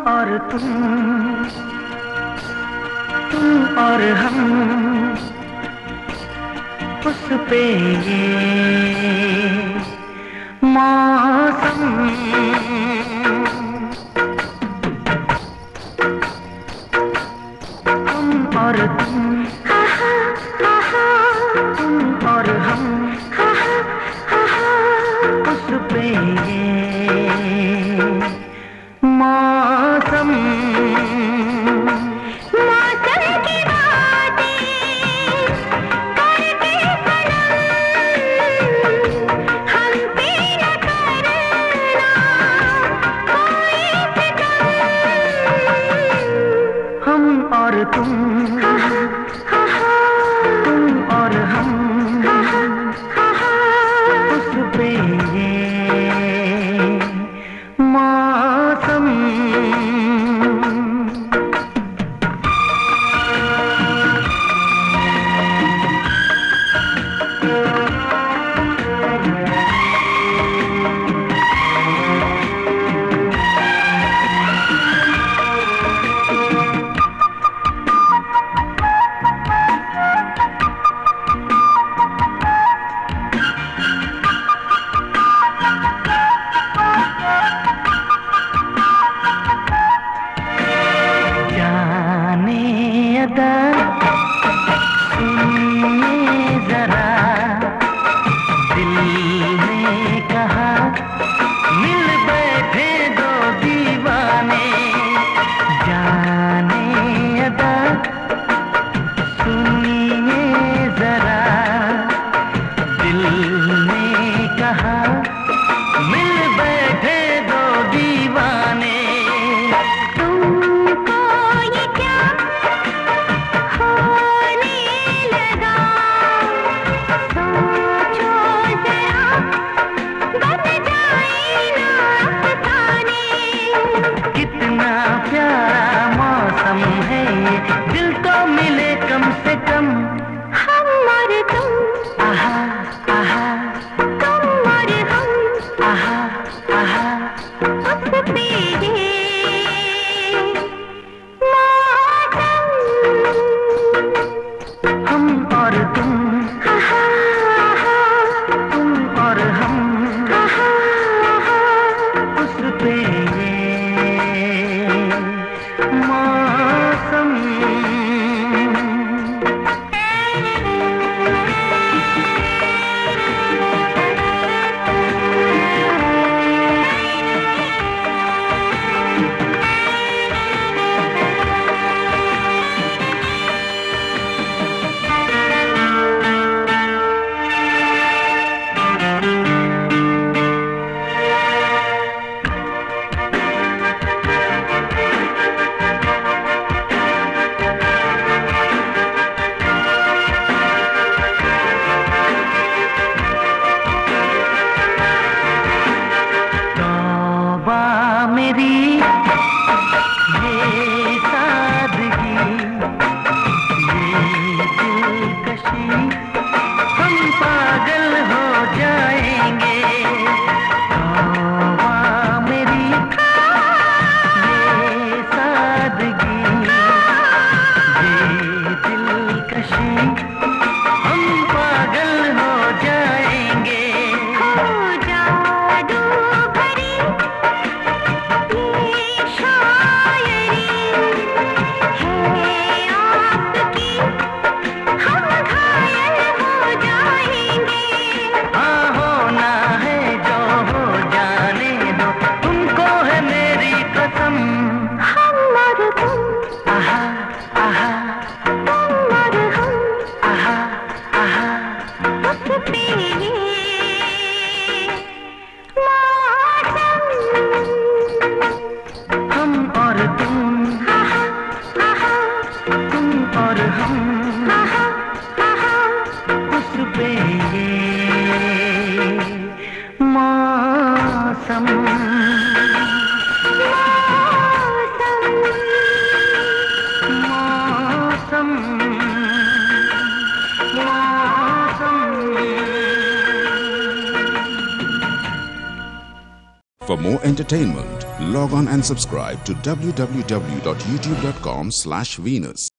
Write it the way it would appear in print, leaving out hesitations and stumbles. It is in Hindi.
और तुम और हम, उस पे ये मौसम। हम और तुम, तुम और हम, उस पे ये मौसम। और तुम और हम, उस पे ये मौसम। सुनिए जरा, दिल ने कहा मिल बैठे दो दीवाने। जाने अदा सुनिए जरा, दिल ने कहा मिल बैठे दो दीवाने। दिल तो मिले कम से कम। हम और तुम, आहा आहा, तुम और हम, आहा आहा, उस पे ये मौसम। हम और तुम, आहा आहा, तुम और हम, आहा आहा, उस पे ये मौसम। मेरी ये सादगी, ये दिलकशी, हम पागल हो जाएंगे। तौबा मेरी ये सादगी, ये दिलकशी, हम पागल हो जाएंगे। और हम, उस पे ये मौसम। मौसम, मौसम। For more entertainment, log on and subscribe to www.youtube.com/Venus.